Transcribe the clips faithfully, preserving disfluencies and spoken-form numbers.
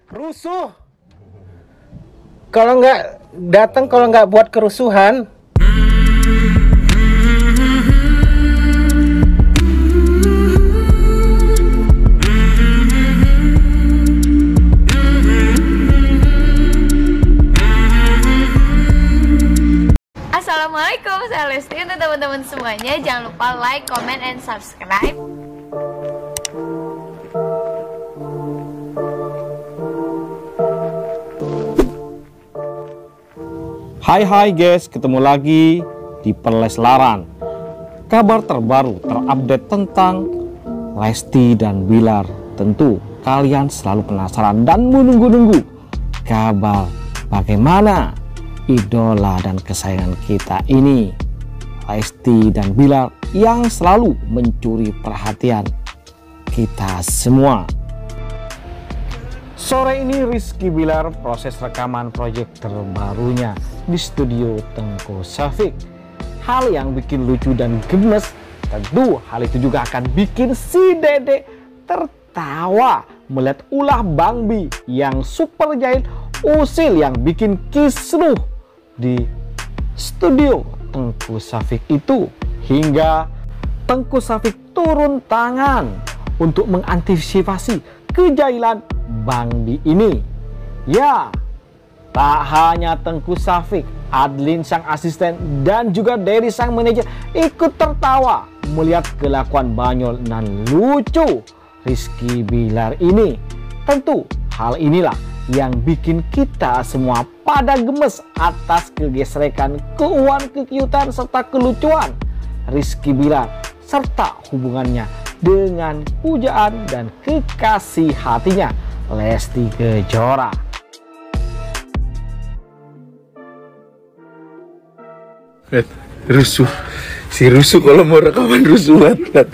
Rusuh. Kalau nggak datang, kalau nggak buat kerusuhan. Assalamualaikum, saya Lesti. Untuk teman-teman semuanya, jangan lupa like, comment, and subscribe. Hai hai guys, ketemu lagi di Perleslaran. Kabar terbaru terupdate tentang Lesti dan Bilar. Tentu kalian selalu penasaran dan menunggu-nunggu kabar bagaimana idola dan kesayangan kita ini, Lesti dan Bilar, yang selalu mencuri perhatian kita semua. Sore ini Rizky Bilar proses rekaman proyek terbarunya di studio Tengku Syafiq. Hal yang bikin lucu dan gemes, tentu hal itu juga akan bikin si Dede tertawa melihat ulah Bang Bi yang super jahil usil yang bikin kisruh di studio Tengku Syafiq itu, hingga Tengku Syafiq turun tangan untuk mengantisipasi kejahilan Bang Bi ini. Ya, tak hanya Tengku Syafiq, Adlin sang asisten dan juga Derry sang manajer ikut tertawa melihat kelakuan banyol dan lucu Rizky Bilar ini. Tentu hal inilah yang bikin kita semua pada gemes atas kegesrekan, keuangan, kekiutan, serta kelucuan Rizky Bilar serta hubungannya dengan pujaan dan kekasih hatinya Lesti Kejora. Rusuh, si rusuh kalau mau rekaman rusuh banget.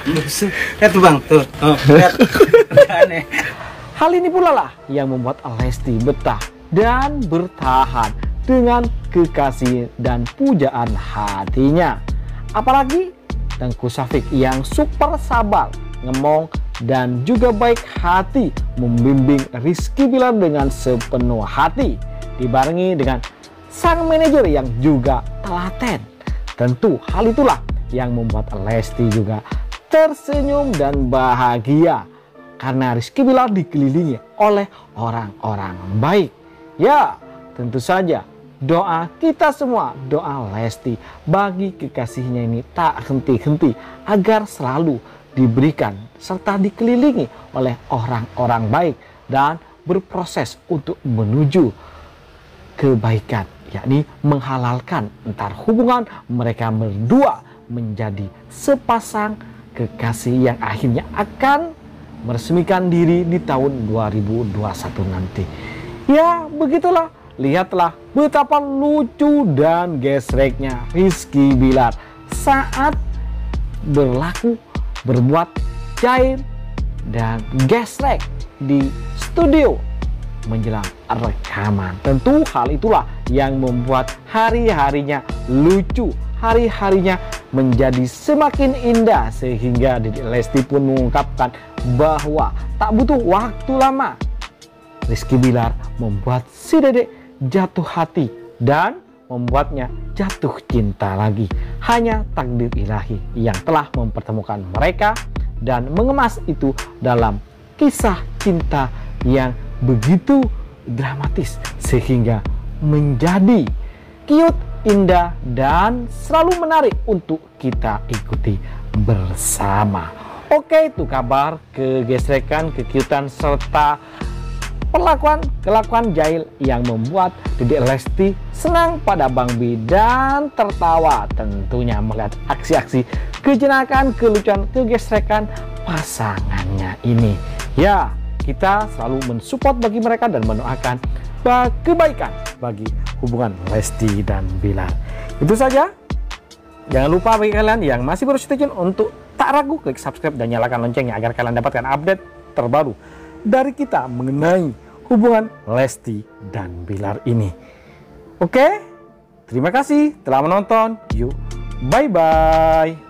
Lihat tuh Bang, tuh. Oh, lihat. Aneh. Hal ini pula lah yang membuat Lesti betah dan bertahan dengan kekasih dan pujaan hatinya. Apalagi Tengku Syafiq yang super sabar, ngemong, dan juga baik hati membimbing Rizky Bilar dengan sepenuh hati, dibarengi dengan sang manajer yang juga telaten. Tentu hal itulah yang membuat Lesti juga tersenyum dan bahagia karena Rizky Bilar dikelilingi oleh orang-orang baik. Ya, tentu saja doa kita semua, doa Lesti bagi kekasihnya ini tak henti-henti agar selalu diberikan serta dikelilingi oleh orang-orang baik dan berproses untuk menuju kebaikan, yakni menghalalkan entar hubungan mereka berdua menjadi sepasang kekasih yang akhirnya akan meresmikan diri di tahun dua ribu dua puluh satu nanti. Ya, begitulah. Lihatlah betapa lucu dan gesreknya Rizky Bilar saat berlaku, berbuat jahil dan gesrek di studio menjelang rekaman. Tentu hal itulah yang membuat hari-harinya lucu, hari-harinya menjadi semakin indah, sehingga Dedek Lesti pun mengungkapkan bahwa tak butuh waktu lama Rizky Bilar membuat si Dedek jatuh hati dan membuatnya jatuh cinta lagi. Hanya takdir ilahi yang telah mempertemukan mereka dan mengemas itu dalam kisah cinta yang begitu dramatis sehingga menjadi cute, indah, dan selalu menarik untuk kita ikuti bersama. Oke, itu kabar kegesrekan, kekiutan, serta perlakuan kelakuan jahil yang membuat Dedek Lesti senang pada Bang Bi dan tertawa tentunya melihat aksi-aksi kejenakan, kelucuan, kegesrekan pasangannya ini. Ya, kita selalu mensupport bagi mereka dan mendoakan kebaikan bagi hubungan Lesti dan Bilar. Itu saja. Jangan lupa bagi kalian yang masih baru stay tune untuk tak ragu klik subscribe dan nyalakan loncengnya agar kalian dapatkan update terbaru dari kita mengenai hubungan Lesti dan Bilar ini. Oke, terima kasih telah menonton. Yuk, bye-bye.